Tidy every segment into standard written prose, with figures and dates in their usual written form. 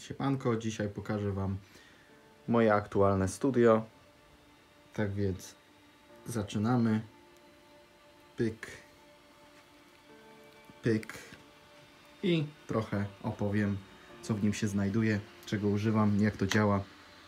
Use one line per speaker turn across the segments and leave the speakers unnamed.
Siemanko, dzisiaj pokażę Wam moje aktualne studio. Tak więc zaczynamy. Pyk, pyk i trochę opowiem, co w nim się znajduje, czego używam, jak to działa.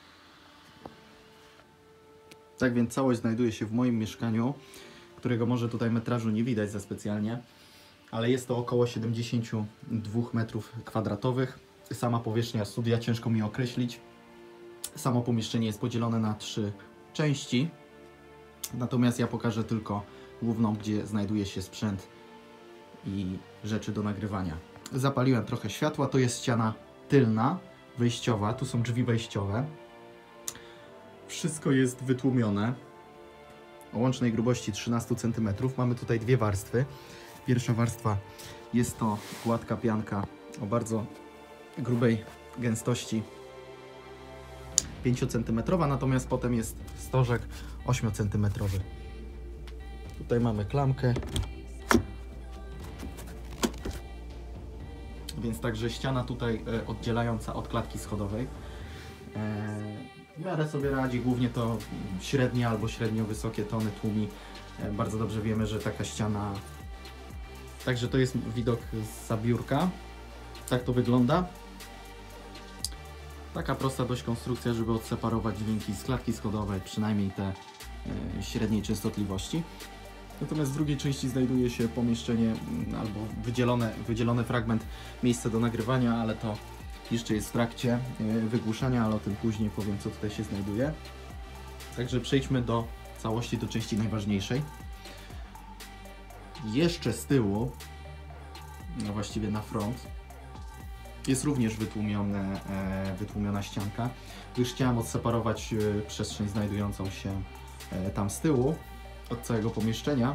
Tak więc całość znajduje się w moim mieszkaniu, którego może tutaj metrażu nie widać za specjalnie, ale jest to około 72 m². Sama powierzchnia studia ciężko mi określić. Samo pomieszczenie jest podzielone na 3 części. Natomiast ja pokażę tylko główną, gdzie znajduje się sprzęt i rzeczy do nagrywania. Zapaliłem trochę światła. To jest ściana tylna, wejściowa. Tu są drzwi wejściowe. Wszystko jest wytłumione o łącznej grubości 13 cm. Mamy tutaj dwie warstwy. Pierwsza warstwa jest to gładka pianka o bardzo grubej gęstości 5 cm, natomiast potem jest stożek 8 cm. Tutaj mamy klamkę, więc także ściana tutaj oddzielająca od klatki schodowej. W miarę sobie radzi, głównie to średnie albo średnio wysokie tony tłumi. Bardzo dobrze wiemy, że taka ściana... Także to jest widok zza biurka. Tak to wygląda. Taka prosta dość konstrukcja, żeby odseparować dźwięki z klatki schodowej, przynajmniej te średniej częstotliwości. Natomiast w drugiej części znajduje się pomieszczenie albo wydzielony fragment miejsca do nagrywania, ale to jeszcze jest w trakcie wygłuszania, ale o tym później powiem, co tutaj się znajduje. Także przejdźmy do całości, do części najważniejszej. Jeszcze z tyłu, no właściwie na front, jest również wytłumiona ścianka. Już chciałem odseparować przestrzeń znajdującą się tam z tyłu od całego pomieszczenia.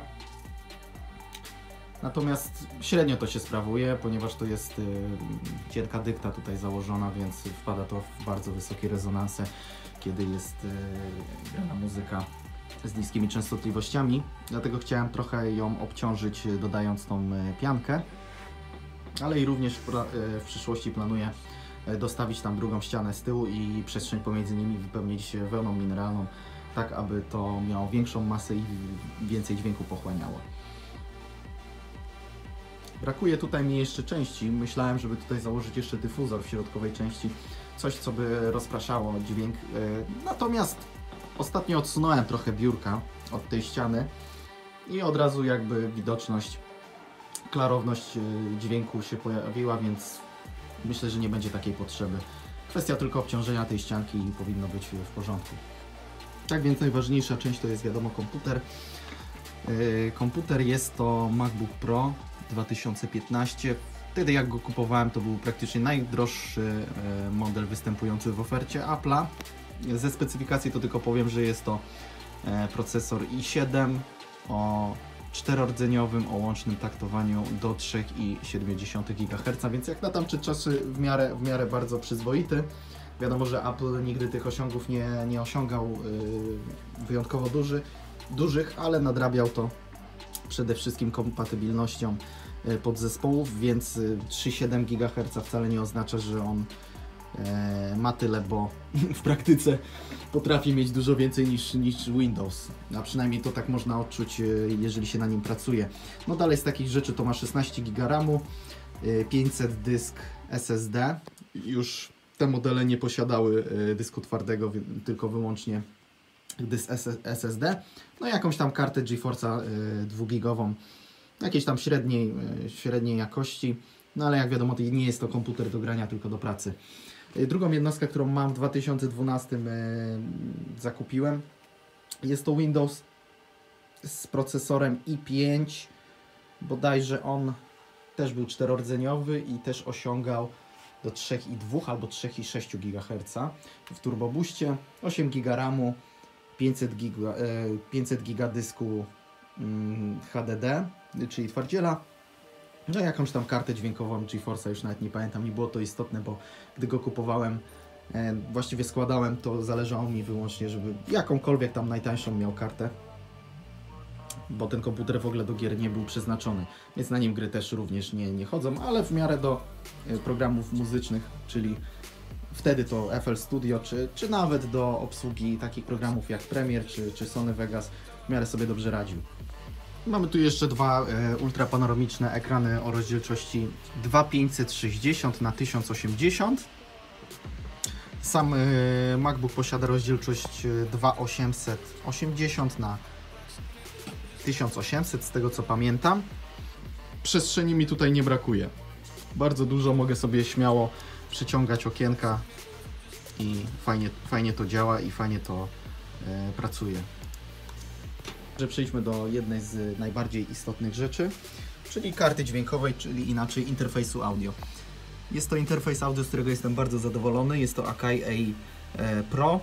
Natomiast średnio to się sprawuje, ponieważ to jest cienka dykta tutaj założona, więc wpada to w bardzo wysokie rezonanse, kiedy jest grana muzyka z niskimi częstotliwościami. Dlatego chciałem trochę ją obciążyć, dodając tą piankę. Ale i również w przyszłości planuję dostawić tam drugą ścianę z tyłu i przestrzeń pomiędzy nimi wypełnić wełną mineralną, tak aby to miało większą masę i więcej dźwięku pochłaniało. Brakuje tutaj mi jeszcze części. Myślałem, żeby tutaj założyć jeszcze dyfuzor w środkowej części, coś co by rozpraszało dźwięk. Natomiast ostatnio odsunąłem trochę biurka od tej ściany i od razu jakby widoczność, klarowność dźwięku się pojawiła, więc myślę, że nie będzie takiej potrzeby. Kwestia tylko obciążenia tej ścianki i powinno być w porządku. Tak więc najważniejsza część to jest wiadomo komputer. Komputer jest to MacBook Pro 2015. Wtedy jak go kupowałem, to był praktycznie najdroższy model występujący w ofercie Apple'a. Ze specyfikacji to tylko powiem, że jest to procesor i7 o 4-rdzeniowym o łącznym taktowaniu do 3,7 GHz, więc jak na tamte czasy w miarę bardzo przyzwoity. Wiadomo, że Apple nigdy tych osiągów nie osiągał wyjątkowo dużych, ale nadrabiał to przede wszystkim kompatybilnością podzespołów, więc 3,7 GHz wcale nie oznacza, że on ma tyle, bo w praktyce potrafi mieć dużo więcej niż Windows, a przynajmniej to tak można odczuć, jeżeli się na nim pracuje. No dalej z takich rzeczy to ma 16 GB RAMu, 500 dysk SSD. Już te modele nie posiadały dysku twardego, tylko wyłącznie dysk SSD. No i jakąś tam kartę GeForce'a 2-gigową, jakiejś tam średniej jakości, no ale jak wiadomo, to nie jest to komputer do grania, tylko do pracy. Drugą jednostkę, którą mam w 2012 zakupiłem, jest to Windows z procesorem i5. Bodajże on też był 4-rdzeniowy i też osiągał do 3,2 albo 3,6 GHz w turbobuście, 8 GB RAMu, 500 GB dysku HDD, czyli twardziela. No jakąś tam kartę dźwiękową GeForce'a, już nawet nie pamiętam, nie było to istotne, bo gdy go kupowałem, właściwie składałem, to zależało mi wyłącznie, żeby jakąkolwiek tam najtańszą miał kartę. bo ten komputer w ogóle do gier nie był przeznaczony, więc na nim gry też również nie chodzą, ale w miarę do programów muzycznych, czyli wtedy to FL Studio, czy nawet do obsługi takich programów jak Premiere czy Sony Vegas w miarę sobie dobrze radził. Mamy tu jeszcze dwa ultrapanoramiczne ekrany o rozdzielczości 2560 na 1080. Sam MacBook posiada rozdzielczość 2880 na 1800, z tego co pamiętam. Przestrzeni mi tutaj nie brakuje. Bardzo dużo, mogę sobie śmiało przyciągać okienka i fajnie to działa i fajnie to pracuje. Przejdźmy do jednej z najbardziej istotnych rzeczy, czyli karty dźwiękowej, czyli inaczej interfejsu audio. Jest to interfejs audio, z którego jestem bardzo zadowolony. Jest to Akai A Pro.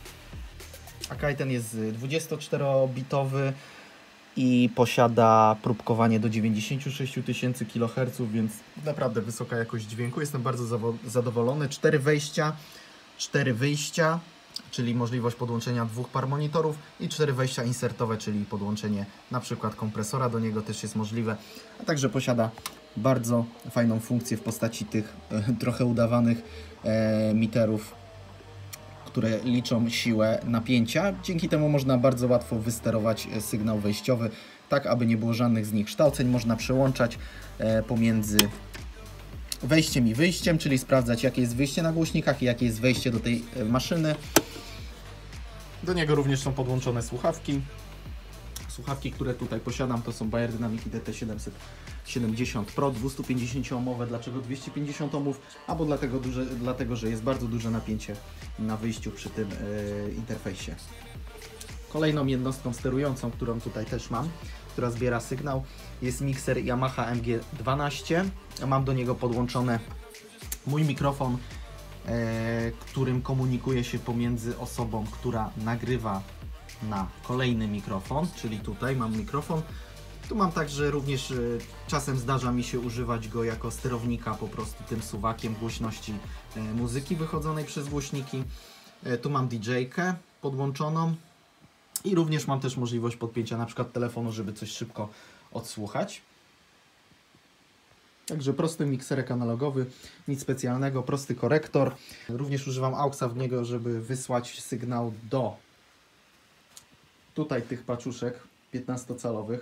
Akai ten jest 24-bitowy i posiada próbkowanie do 96 000 kHz, więc naprawdę wysoka jakość dźwięku. Jestem bardzo zadowolony. 4 wejścia, 4 wyjścia, czyli możliwość podłączenia 2 par monitorów i 4 wejścia insertowe, czyli podłączenie na przykład kompresora do niego też jest możliwe, a także posiada bardzo fajną funkcję w postaci tych trochę udawanych miterów, które liczą siłę napięcia. Dzięki temu można bardzo łatwo wysterować sygnał wejściowy, tak aby nie było żadnych zniekształceń. Można przełączać pomiędzy wejściem i wyjściem, czyli sprawdzać, jakie jest wyjście na głośnikach i jakie jest wejście do tej maszyny. Do niego również są podłączone słuchawki. Słuchawki, które tutaj posiadam, to są Beyerdynamic DT770 Pro 250-ohmowe. Dlaczego 250 ohmów? Albo dlatego, że jest bardzo duże napięcie na wyjściu przy tym interfejsie. Kolejną jednostką sterującą, którą tutaj też mam, która zbiera sygnał, jest mikser Yamaha MG12. Mam do niego podłączony mój mikrofon, którym komunikuję się pomiędzy osobą, która nagrywa, na kolejny mikrofon, czyli tutaj mam mikrofon. Tu mam także również czasem zdarza mi się używać go jako sterownika po prostu tym suwakiem głośności muzyki wychodzonej przez głośniki. Tu mam DJ-kę podłączoną i również mam też możliwość podpięcia na przykład telefonu, żeby coś szybko odsłuchać. Także prosty mikserek analogowy, nic specjalnego, prosty korektor. Również używam AUXa w niego, żeby wysłać sygnał do tutaj tych paczuszek 15-calowych,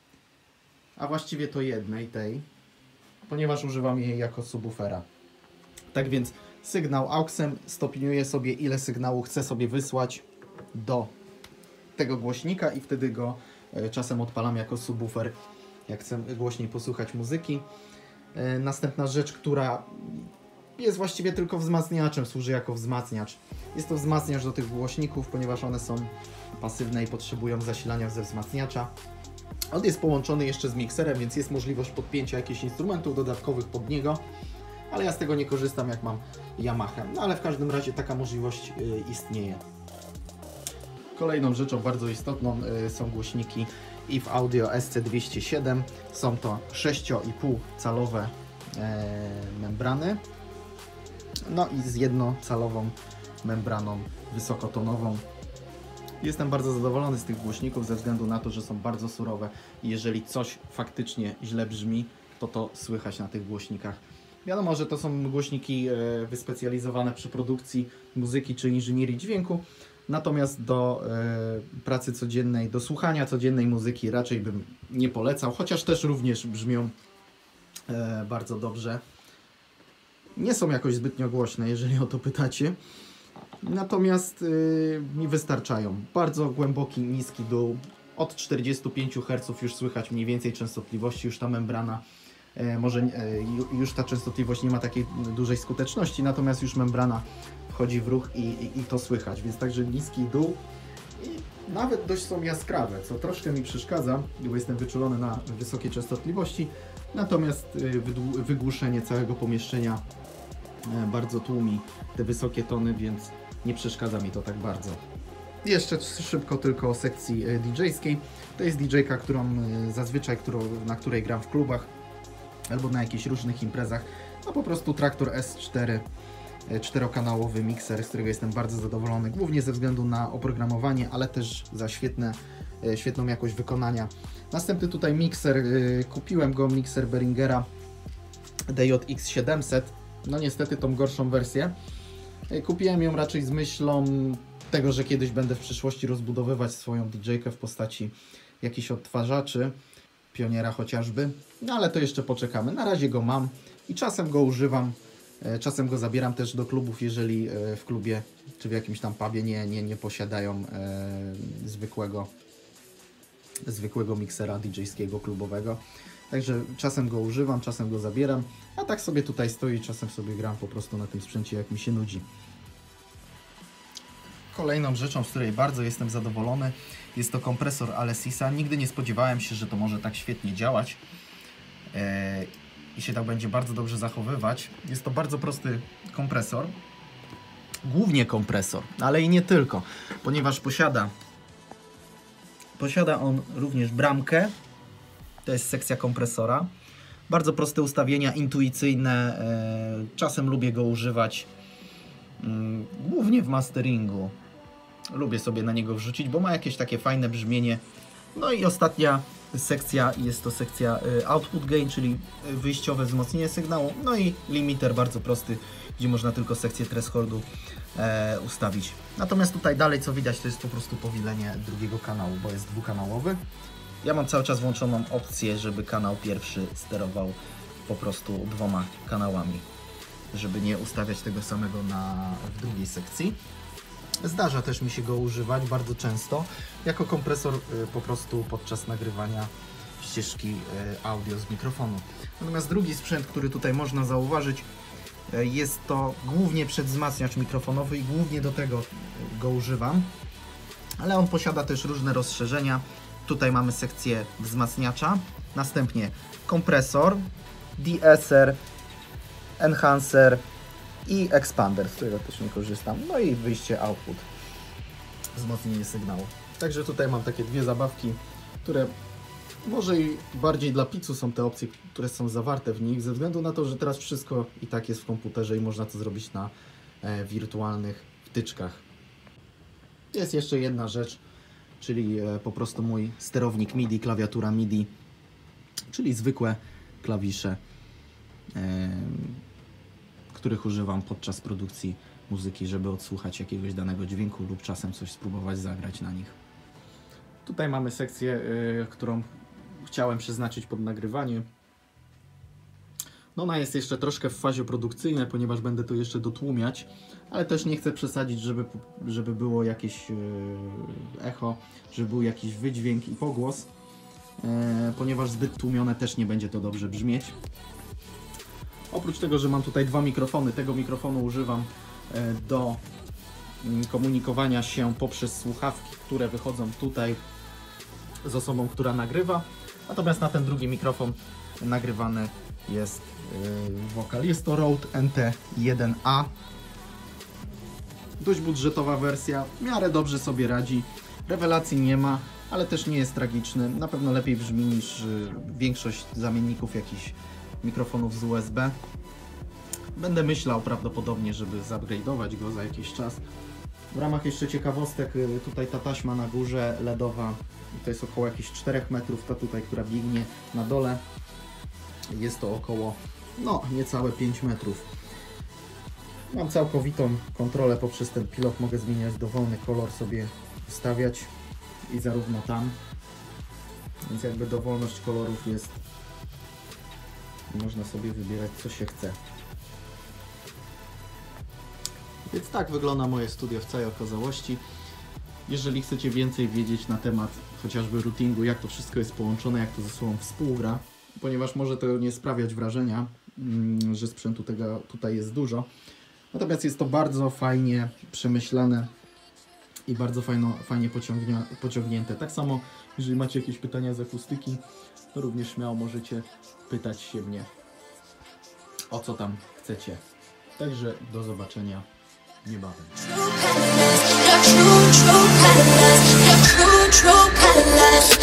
a właściwie to jednej tej, ponieważ używam jej jako subwoofera. Tak więc sygnał AUXem stopniuję sobie, ile sygnału chcę sobie wysłać do tego głośnika i wtedy go czasem odpalam jako subwoofer, jak chcę głośniej posłuchać muzyki. Następna rzecz, która jest właściwie tylko wzmacniaczem, służy jako wzmacniacz. Jest to wzmacniacz do tych głośników, ponieważ one są pasywne i potrzebują zasilania ze wzmacniacza. On jest połączony jeszcze z mikserem, więc jest możliwość podpięcia jakichś instrumentów dodatkowych pod niego, ale ja z tego nie korzystam, jak mam Yamaha. No ale w każdym razie taka możliwość istnieje. Kolejną rzeczą bardzo istotną są głośniki IF Audio SC207. Są to 6,5 calowe membrany, no i z jednocalową membraną wysokotonową. Jestem bardzo zadowolony z tych głośników ze względu na to, że są bardzo surowe i jeżeli coś faktycznie źle brzmi, to słychać na tych głośnikach. Wiadomo, że to są głośniki wyspecjalizowane przy produkcji muzyki czy inżynierii dźwięku, natomiast do pracy codziennej, do słuchania codziennej muzyki raczej bym nie polecał, chociaż też również brzmią bardzo dobrze. Nie są jakoś zbytnio głośne, jeżeli o to pytacie. Natomiast mi wystarczają. Bardzo głęboki, niski dół. Od 45 Hz już słychać mniej więcej częstotliwości. Już ta membrana, już ta częstotliwość nie ma takiej dużej skuteczności, natomiast już membrana wchodzi w ruch i to słychać. Więc także niski dół i nawet dość są jaskrawe, co troszkę mi przeszkadza, bo jestem wyczulony na wysokie częstotliwości. Natomiast wygłuszenie całego pomieszczenia bardzo tłumi te wysokie tony, więc nie przeszkadza mi to tak bardzo. Jeszcze szybko tylko o sekcji DJ-skiej. To jest DJ-ka, na której gram w klubach albo na jakichś różnych imprezach. No po prostu Traktor S4 czterokanałowy mikser, z którego jestem bardzo zadowolony, głównie ze względu na oprogramowanie, ale też za świetną jakość wykonania. Następny tutaj mikser, kupiłem go, mikser Behringera DJX 700, no niestety tą gorszą wersję. Kupiłem ją raczej z myślą tego, że kiedyś będę w przyszłości rozbudowywać swoją DJ-kę w postaci jakichś odtwarzaczy, Pioniera chociażby, no ale to jeszcze poczekamy. Na razie go mam i czasem go używam, czasem go zabieram też do klubów, jeżeli w klubie czy w jakimś tam pubie nie posiadają zwykłego miksera DJ-skiego klubowego. Także czasem go używam, czasem go zabieram, a tak sobie tutaj stoi, czasem sobie gram po prostu na tym sprzęcie, jak mi się nudzi. Kolejną rzeczą, z której bardzo jestem zadowolony, jest to kompresor Alessisa. Nigdy nie spodziewałem się, że to może tak świetnie działać i się tak będzie bardzo dobrze zachowywać. Jest to bardzo prosty kompresor, głównie kompresor, ale i nie tylko, ponieważ posiada on również bramkę. To jest sekcja kompresora. Bardzo proste ustawienia, intuicyjne. Czasem lubię go używać głównie w masteringu. Lubię sobie na niego wrzucić, bo ma jakieś takie fajne brzmienie. No i ostatnia sekcja jest to sekcja output gain, czyli wyjściowe wzmocnienie sygnału. No i limiter bardzo prosty, gdzie można tylko sekcję thresholdu ustawić. Natomiast tutaj dalej, co widać, to jest po prostu powilenie drugiego kanału, bo jest dwukanałowy. Ja mam cały czas włączoną opcję, żeby kanał pierwszy sterował po prostu 2 kanałami, żeby nie ustawiać tego samego w drugiej sekcji. Zdarza też mi się go używać bardzo często jako kompresor po prostu podczas nagrywania ścieżki audio z mikrofonu. Natomiast drugi sprzęt, który tutaj można zauważyć, jest to głównie przedwzmacniacz mikrofonowy i głównie do tego go używam, ale on posiada też różne rozszerzenia. Tutaj mamy sekcję wzmacniacza, następnie kompresor, de-esser, enhancer i expander, z którego też nie korzystam, no i wyjście output, wzmocnienie sygnału. Także tutaj mam takie dwie zabawki, które może i bardziej dla pizzu są te opcje, które są zawarte w nich, ze względu na to, że teraz wszystko i tak jest w komputerze i można to zrobić na wirtualnych wtyczkach. Jest jeszcze jedna rzecz, czyli po prostu mój sterownik MIDI, klawiatura MIDI, czyli zwykłe klawisze, których używam podczas produkcji muzyki, żeby odsłuchać jakiegoś danego dźwięku lub czasem coś spróbować zagrać na nich. Tutaj mamy sekcję, którą chciałem przeznaczyć pod nagrywanie. No ona jest jeszcze troszkę w fazie produkcyjnej, ponieważ będę to jeszcze dotłumiać, ale też nie chcę przesadzić, żeby było jakieś echo, żeby był jakiś wydźwięk i pogłos, ponieważ zbyt tłumione też nie będzie to dobrze brzmieć. Oprócz tego, że mam tutaj 2 mikrofony, tego mikrofonu używam do komunikowania się poprzez słuchawki, które wychodzą tutaj z osobą, która nagrywa. Natomiast na ten drugi mikrofon nagrywany jest wokal. Jest to Rode NT1A. Dość budżetowa wersja, w miarę dobrze sobie radzi. Rewelacji nie ma, ale też nie jest tragiczny. Na pewno lepiej brzmi niż większość zamienników jakichś mikrofonów z USB. Będę myślał prawdopodobnie, żeby zupgrade'ować go za jakiś czas. W ramach jeszcze ciekawostek, tutaj ta taśma na górze LEDowa, to jest około jakichś 4 metrów, ta tutaj, która biegnie na dole, jest to około niecałe 5 metrów. Mam całkowitą kontrolę poprzez ten pilot, mogę zmieniać dowolny kolor sobie ustawiać i zarówno tam, więc jakby dowolność kolorów jest i można sobie wybierać, co się chce. Więc tak wygląda moje studio w całej okazałości. Jeżeli chcecie więcej wiedzieć na temat chociażby routingu, jak to wszystko jest połączone, jak to ze sobą współgra, ponieważ może to nie sprawiać wrażenia, że sprzętu tego tutaj jest dużo. Natomiast jest to bardzo fajnie przemyślane i bardzo fajnie pociągnięte. Tak samo, jeżeli macie jakieś pytania z akustyki, to również śmiało możecie pytać się mnie, o co tam chcecie. Także do zobaczenia niebawem.
True colors, your true colors, your true colors.